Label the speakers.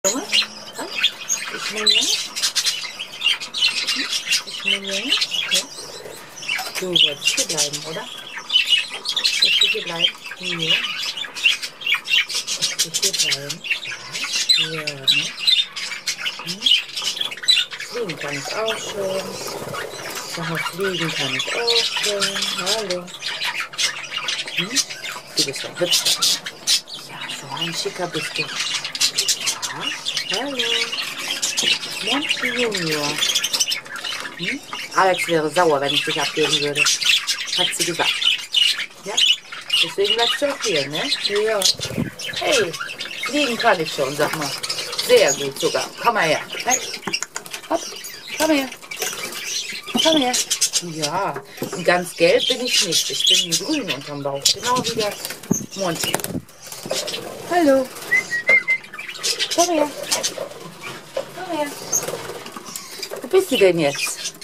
Speaker 1: Junge, komm. Ich nehme Junge. Ich nehme Junge. Ja. Du wolltest hier bleiben, oder? Willst du hier bleiben? Hier. Willst du hier bleiben? Ja, ne? Fliegen kann ich auch schon. Ja, fliegen kann ich auch schon. Hallo. Du bist ein Hübscher. Ja, so ein Schicker bist du. Ja, hallo. Monty Junior. Alex wäre sauer, wenn ich dich abgeben würde. Hat sie gesagt. Ja? Deswegen bleibst du auch hier, ne? Ja. Hey, fliegen kann ich schon, sag mal. Sehr gut sogar. Komm mal her. Hey. Hopp, komm her. Komm her. Ja, und ganz gelb bin ich nicht. Ich bin grün unterm Bauch. Genau wie der Monty. Hallo. Komm her. Komm her. Wo bist du denn jetzt?